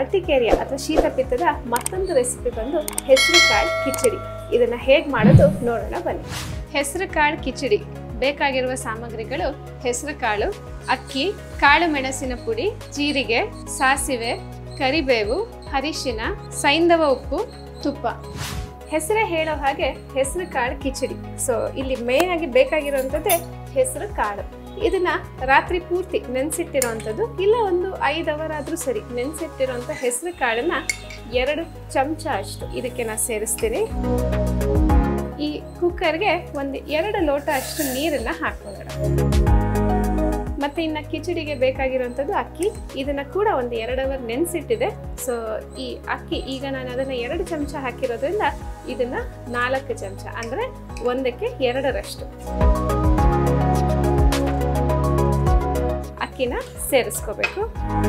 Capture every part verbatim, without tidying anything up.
Urticaria ಅಥವಾ ಶೀತಪಿತ್ತದ ಮತ್ತೊಂದು recipe ಬಂದು ಹೆಸರು ಕಾಳು ಕಿಚಡಿ. ಇದನ್ನ ಹೇಗೆ ಮಾಡೋದು ನೋಡೋಣ ಬನ್ನಿ. ಹೆಸರು ಕಾಳು ಕಿಚಡಿ ಬೇಕಾಗಿರುವ ಸಾಮಗ್ರಿಗಳು: ಹೆಸರು ಕಾಳು, ಅಕ್ಕಿ, ಕಾಳು ಮೆಣಸಿನ ಪುಡಿ, ಜೀರಿಗೆ, ಸಾಸಿವೆ, ಕರಿಬೇವು, ಅರಿಶಿನ, ಸೈಂಧವ ಉಪ್ಪು, ತುಪ್ಪ. ಹೆಸರೇ ಹೇಳೋ ಹಾಗೆ ಹೆಸರು ಕಾಳು ಕಿಚಡಿ. ಸೊ ಇಲ್ಲಿ ಮೇನ್ ಆಗಿ ಬೇಕಾಗಿರುವಂಥದ್ದೇ ಹೆಸರು ಕಾಳು. ಇದನ್ನ ರಾತ್ರಿ ಪೂರ್ತಿ ನೆನೆಸಿಟ್ಟಿರೋವಂಥದ್ದು, ಇಲ್ಲ ಒಂದು ಐದು ಅವರ್ ಆದರೂ ಸರಿ ನೆನೆಸಿಟ್ಟಿರೋಂಥ ಹೆಸರು ಕಾಳನ್ನ ಎರಡು ಚಮಚ ಅಷ್ಟು ಇದಕ್ಕೆ ನಾನು ಸೇರಿಸ್ತೀನಿ. ಈ ಕುಕ್ಕರ್ಗೆ ಒಂದು ಎರಡು ಲೋಟ ಅಷ್ಟು ನೀರನ್ನ ಹಾಕೋಣ. ಮತ್ತೆ ಇನ್ನು ಕಿಚಡಿಗೆ ಬೇಕಾಗಿರುವಂಥದ್ದು ಅಕ್ಕಿ. ಇದನ್ನ ಕೂಡ ಒಂದು ಎರಡು ಅವರ್ ನೆನೆಸಿಟ್ಟಿದೆ. ಸೊ ಈ ಅಕ್ಕಿ ಈಗ ನಾನು ಅದನ್ನ ಎರಡು ಚಮಚ ಹಾಕಿರೋದ್ರಿಂದ ಇದನ್ನ ನಾಲ್ಕು ಚಮಚ ಅಂದ್ರೆ ಒಂದಕ್ಕೆ ಎರಡರಷ್ಟು ಅಕ್ಕಿನ ಸೇರಿಸ್ಕೋಬೇಕು.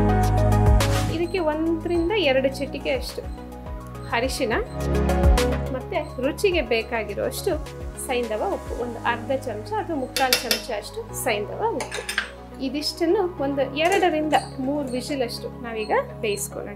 ಇದಕ್ಕೆ ಒಂದರಿಂದ ಎರಡು ಚಿಟಿಕೆ ಅಷ್ಟು ಅರಿಶಿನ, ಮತ್ತೆ ರುಚಿಗೆ ಬೇಕಾಗಿರುವಷ್ಟು ಸೈಂಧವ ಉಪ್ಪು, ಒಂದು ಅರ್ಧ ಚಮಚ ಅಥವಾ ಮುಕ್ಕಾಲು ಚಮಚ ಅಷ್ಟು ಸೈಂಧವ ಉಪ್ಪು. ಇದಿಷ್ಟನ್ನು ಒಂದು ಎರಡರಿಂದ ಮೂರು ವಿಷಲ್ ಅಷ್ಟು ನಾವೀಗ ಬೇಯಿಸ್ಕೊಳ್ಳೋಣ.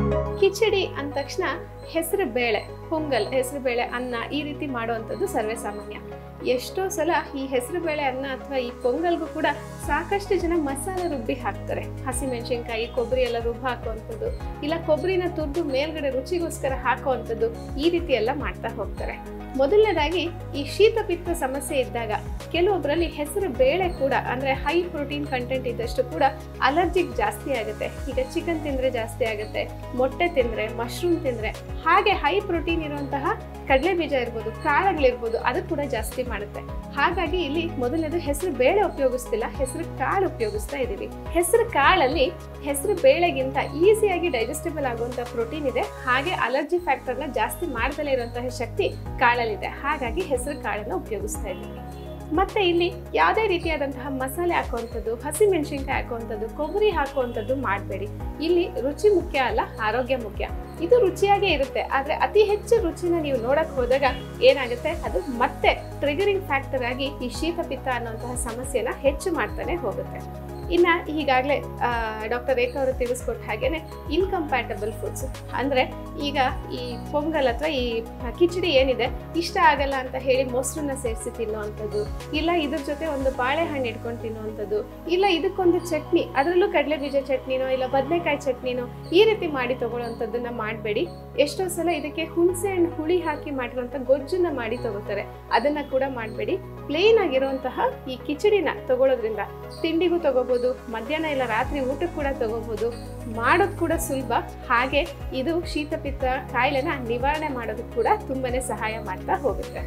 ಕಿಚಡಿ ಅಂದ ತಕ್ಷಣ ಹೆಸರು ಬೇಳೆ, ಪೊಂಗಲ್, ಹೆಸರು ಬೇಳೆ ಅನ್ನ ಈ ರೀತಿ ಮಾಡುವಂಥದ್ದು ಸರ್ವೇ ಸಾಮಾನ್ಯ. ಎಷ್ಟೋ ಸಲ ಈ ಹೆಸರು ಬೇಳೆ ಅನ್ನ ಅಥವಾ ಈ ಪೊಂಗಲ್ಗೂ ಕೂಡ ಸಾಕಷ್ಟು ಜನ ಮಸಾಲೆ ರುಬ್ಬಿ ಹಾಕ್ತಾರೆ. ಹಸಿಮೆಣಸಿನ್ಕಾಯಿ, ಕೊಬ್ಬರಿ ಎಲ್ಲ ರುಬ್ಬಿ ಹಾಕುವಂಥದ್ದು, ಇಲ್ಲ ಕೊಬ್ಬರಿನ ತುರ್ದು ಮೇಲ್ಗಡೆ ರುಚಿಗೋಸ್ಕರ ಹಾಕುವಂಥದ್ದು, ಈ ರೀತಿ ಎಲ್ಲ ಮಾಡ್ತಾ ಹೋಗ್ತಾರೆ. ಮೊದಲನೇದಾಗಿ ಈ ಶೀತಪಿತ್ತ ಸಮಸ್ಯೆ ಇದ್ದಾಗ ಕೆಲವೊಬ್ಬರಲ್ಲಿ ಹೆಸರು ಬೇಳೆ ಕೂಡ ಅಂದ್ರೆ ಹೈ ಪ್ರೋಟೀನ್ ಕಂಟೆಂಟ್ ಇದ್ದಷ್ಟು ಕೂಡ ಅಲರ್ಜಿಕ್ ಜಾಸ್ತಿ ಆಗುತ್ತೆ. ಈಗ ಚಿಕನ್ ತಿಂದ್ರೆ ಜಾಸ್ತಿ ಆಗುತ್ತೆ, ಮೊಟ್ಟೆ ತಿಂದ್ರೆ, ಮಶ್ರೂಮ್ ತಿಂದ್ರೆ, ಹಾಗೆ ಹೈ ಪ್ರೋಟೀನ್ ಇರುವಂತಹ ಕಡಲೆ ಬೀಜ ಇರ್ಬೋದು, ಕಾಳುಗಳಿರ್ಬೋದು, ಅದು ಕೂಡ ಜಾಸ್ತಿ ಮಾಡುತ್ತೆ. ಹಾಗಾಗಿ ಇಲ್ಲಿ ಮೊದಲನೇದು ಹೆಸರು ಬೇಳೆ ಉಪಯೋಗಿಸ್ತಿಲ್ಲ, ಹೆಸರು ಕಾಳು ಉಪಯೋಗಿಸ್ತಾ ಇದ್ದೀವಿ. ಹೆಸರು ಕಾಳಲ್ಲಿ ಹೆಸರು ಬೇಳೆಗಿಂತ ಈಸಿಯಾಗಿ ಡೈಜೆಸ್ಟಿಬಲ್ ಆಗುವಂತಹ ಪ್ರೋಟೀನ್ ಇದೆ, ಹಾಗೆ ಅಲರ್ಜಿ ಫ್ಯಾಕ್ಟರ್ನ ಜಾಸ್ತಿ ಮಾಡದಲ್ಲೇ ಇರುವಂತಹ ಶಕ್ತಿ ಕಾಳಲ್ಲಿದೆ. ಹಾಗಾಗಿ ಹೆಸರು ಕಾಳನ್ನು ಉಪಯೋಗಿಸ್ತಾ ಇದ್ದೀವಿ. ಮತ್ತೆ ಇಲ್ಲಿ ಯಾವುದೇ ರೀತಿಯಾದಂತಹ ಮಸಾಲೆ ಹಾಕುವಂಥದ್ದು, ಹಸಿಮೆಣಸಿನ್ಕಾಯಿ ಹಾಕುವಂಥದ್ದು, ಕೊಬ್ಬರಿ ಹಾಕುವಂಥದ್ದು ಮಾಡಬೇಡಿ. ಇಲ್ಲಿ ರುಚಿ ಮುಖ್ಯ ಅಲ್ಲ, ಆರೋಗ್ಯ ಮುಖ್ಯ. ಇದು ರುಚಿಯಾಗೇ ಇರುತ್ತೆ, ಆದರೆ ಅತಿ ಹೆಚ್ಚು ರುಚಿನ ನೀವು ನೋಡಕ್ ಹೋದಾಗ ಏನಾಗುತ್ತೆ, ಅದು ಮತ್ತೆ ಟ್ರಿಗರಿಂಗ್ ಫ್ಯಾಕ್ಟರ್ ಆಗಿ ಈ ಶೀತಪಿತ್ತ ಅನ್ನುವಂತಹ ಸಮಸ್ಯೆನ ಹೆಚ್ಚು ಮಾಡ್ತಾನೆ ಹೋಗುತ್ತೆ. ಇನ್ನು ಈಗಾಗಲೇ ಡಾಕ್ಟರ್ ರೇಖಾ ಅವರು ತಿಳಿಸ್ಕೊಟ್ಟ ಹಾಗೇನೆ ಇನ್ಕಂಪ್ಯಾಟಬಲ್ ಫುಡ್ಸ್ ಅಂದರೆ ಈಗ ಈ ಪೊಂಗಲ್ ಅಥವಾ ಈ ಕಿಚಡಿ ಏನಿದೆ ಇಷ್ಟ ಆಗಲ್ಲ ಅಂತ ಹೇಳಿ ಮೊಸರನ್ನ ಸೇರಿಸಿ ತಿನ್ನುವಂಥದ್ದು, ಇಲ್ಲ ಇದ್ರ ಜೊತೆ ಒಂದು ಬಾಳೆಹಣ್ಣು ಇಟ್ಕೊಂಡು ತಿನ್ನುವಂಥದ್ದು, ಇಲ್ಲ ಇದಕ್ಕೊಂದು ಚಟ್ನಿ, ಅದರಲ್ಲೂ ಕಡಲೆ ಬೀಜ ಚಟ್ನಿನೋ ಇಲ್ಲ ಬದನೆಕಾಯಿ ಚಟ್ನಿನೋ ಈ ರೀತಿ ಮಾಡಿ ತಗೊಳ್ಳೋವಂಥದ್ದನ್ನ ಮಾಡಬೇಡಿ. ಎಷ್ಟೋ ಸಲ ಇದಕ್ಕೆ ಹುಣಸೆ ಹಣ್ಣು ಹುಳಿ ಹಾಕಿ ಮಾಡಿರುವಂಥ ಗೊಜ್ಜನ್ನ ಮಾಡಿ ತಗೋತಾರೆ, ಅದನ್ನ ಕೂಡ ಮಾಡಬೇಡಿ. ಪ್ಲೇನ್ ಆಗಿರುವಂತಹ ಈ ಕಿಚಡಿನ ತಗೊಳ್ಳೋದ್ರಿಂದ ತಿಂಡಿಗೂ ತಗೋಬಹುದು, ಮಧ್ಯಾಹ್ನ ಇಲ್ಲ ರಾತ್ರಿ ಊಟಕ್ಕೆ ಕೂಡ ತಗೋಬಹುದು, ಮಾಡೋದು ಕೂಡ ಸುಲಭ. ಹಾಗೆ ಇದು ಶೀತಪಿತ್ತ ಕಾಯಿಲೆನ ನಿವಾರಣೆ ಮಾಡೋದಕ್ಕೆ ಕೂಡ ತುಂಬಾನೇ ಸಹಾಯ ಮಾಡ್ತಾ ಹೋಗುತ್ತೆ.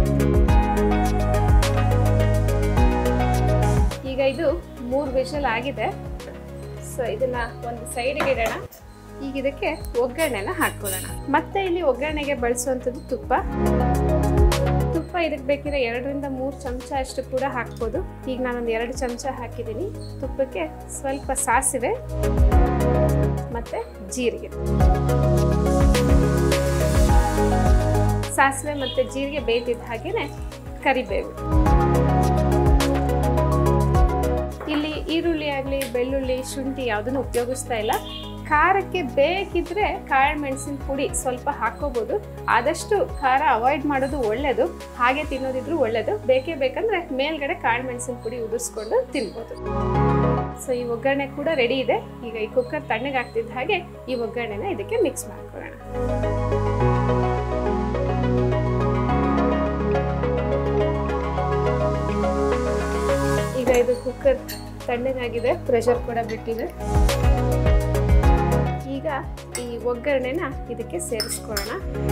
ಈಗ ಇದು ಮೂರು ವಿಷಲ್ ಆಗಿದೆ. ಸೊ ಇದನ್ನ ಒಂದು ಸೈಡ್ಗೆ ಇಡೋಣ. ಈಗ ಇದಕ್ಕೆ ಒಗ್ಗರಣೆನ ಹಾಕೊಳ್ಳೋಣ. ಮತ್ತೆ ಇಲ್ಲಿ ಒಗ್ಗರಣೆಗೆ ಬಳಸುವಂಥದ್ದು ತುಪ್ಪ. ತುಪ್ಪ ಇದಕ್ಕೆ ಬೇಕಿದ್ರೆ ಎರಡರಿಂದ ಮೂರು ಚಮಚ ಅಷ್ಟು ಕೂಡ ಹಾಕ್ಬೋದು. ಈಗ ನಾನೊಂದು ಎರಡು ಚಮಚ ಹಾಕಿದ್ದೀನಿ. ತುಪ್ಪಕ್ಕೆ ಸ್ವಲ್ಪ ಸಾಸಿವೆ ಮತ್ತೆ ಜೀರಿಗೆ. ಸಾಸಿವೆ ಮತ್ತೆ ಜೀರಿಗೆ ಬೇಯ್ತಿದ್ದ ಹಾಗೇನೆ ಕರಿಬೇವು. ಇಲ್ಲಿ ಈರುಳ್ಳಿ ಆಗಲಿ ಬೆಳ್ಳುಳ್ಳಿ ಶುಂಠಿ ಯಾವುದನ್ನು ಉಪಯೋಗಿಸ್ತಾ ಇಲ್ಲ. ಖಾರಕ್ಕೆ ಬೇಕಿದ್ರೆ ಕಾಳು ಮೆಣಸಿನ ಪುಡಿ ಸ್ವಲ್ಪ ಹಾಕೋಬಹುದು. ಆದಷ್ಟು ಖಾರ ಅವಾಯ್ಡ್ ಮಾಡೋದು ಒಳ್ಳೆಯದು, ಹಾಗೆ ತಿನ್ನೋದಿದ್ರು ಒಳ್ಳೆಯದು. ಬೇಕೇ ಬೇಕಂದ್ರೆ ಮೇಲ್ಗಡೆ ಕಾಳು ಮೆಣಸಿನ ಪುಡಿ ಉದುರಿಸ್ಕೊಂಡು ತಿನ್ಬೋದು. ಸೊ ಈ ಒಗ್ಗರಣೆ ಕೂಡ ರೆಡಿ ಇದೆ. ಈಗ ಈ ಕುಕ್ಕರ್ ತಣ್ಣಗಾಗ್ತಿದ್ದ ಹಾಗೆ ಈ ಒಗ್ಗರಣೆನ ಇದಕ್ಕೆ ಮಿಕ್ಸ್ ಮಾಡ್ಕೊಳ್ಳೋಣ. ಈಗ ಇದು ಕುಕ್ಕರ್ ತಣ್ಣಗಾಗಿದೆ, ಪ್ರೆಷರ್ ಕೂಡ ಬಿಟ್ಟಿದೆ. ಈಗ ಈ ಒಗ್ಗರಣೆನ ಇದಕ್ಕೆ ಸೇರಿಸ್ಕೊಳ್ಳೋಣ.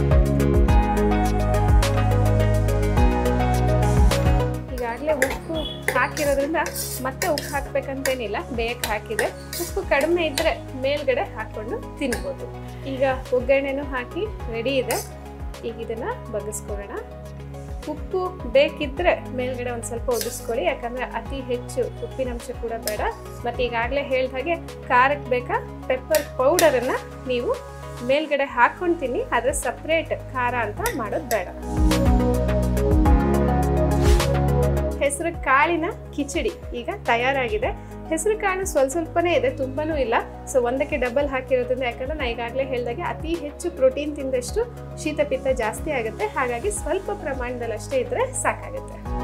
ಈಗಾಗಲೇ ಉಪ್ಪು ಹಾಕಿರೋದ್ರಿಂದ ಮತ್ತೆ ಉಪ್ಪು ಹಾಕ್ಬೇಕಂತೇನಿಲ್ಲ, ಬೇಯಕ್ಕೆ ಹಾಕಿದೆ. ಉಪ್ಪು ಕಡಿಮೆ ಇದ್ರೆ ಮೇಲ್ಗಡೆ ಹಾಕೊಂಡು ತಿನ್ಬೋದು. ಈಗ ಒಗ್ಗರಣೆನೂ ಹಾಕಿ ರೆಡಿ ಇದೆ. ಈಗ ಇದನ್ನ ಬಗ್ಗಿಸ್ಕೊಳ್ಳೋಣ. ಉಪ್ಪು ಬೇಕಿದ್ರೆ ಮೇಲ್ಗಡೆ ಒಂದು ಸ್ವಲ್ಪ ಉದಿಸ್ಕೊಳ್ಳಿ, ಯಾಕಂದ್ರೆ ಅತಿ ಹೆಚ್ಚು ಉಪ್ಪಿನಂಶ ಕೂಡ ಬೇಡ. ಮತ್ತೆ ಈಗಾಗಲೇ ಹೇಳಿದ ಹಾಗೆ ಖಾರಕ್ಕೆ ಬೇಕಾ ಪೆಪ್ಪರ್ ಪೌಡರನ್ನ ನೀವು ಮೇಲ್ಗಡೆ ಹಾಕೊಂಡು ತಿನ್ನಿ, ಆದರೆ ಸಪ್ರೇಟ್ ಖಾರ ಅಂತ ಮಾಡೋದು ಬೇಡ. ಹೆಸರು ಕಾಳಿನ ಕಿಚಡಿ ಈಗ ತಯಾರಾಗಿದೆ. ಹೆಸರು ಕಾಳು ಸ್ವಲ್ಪ ಸ್ವಲ್ಪನೇ ಇದೆ, ತುಂಬಾನೂ ಇಲ್ಲ. ಸೊ ಒಂದಕ್ಕೆ ಡಬಲ್ ಹಾಕಿರೋದ್ರಿಂದ, ಯಾಕಂದ್ರೆ ನಾ ಈಗಾಗಲೇ ಹೇಳಿದಾಗೆ ಅತಿ ಹೆಚ್ಚು ಪ್ರೋಟೀನ್ ತಿಂದಷ್ಟು ಶೀತ ಪಿತ್ತ ಜಾಸ್ತಿ ಆಗುತ್ತೆ. ಹಾಗಾಗಿ ಸ್ವಲ್ಪ ಪ್ರಮಾಣದಲ್ಲಿ ಅಷ್ಟೇ ಇದ್ರೆ ಸಾಕಾಗುತ್ತೆ.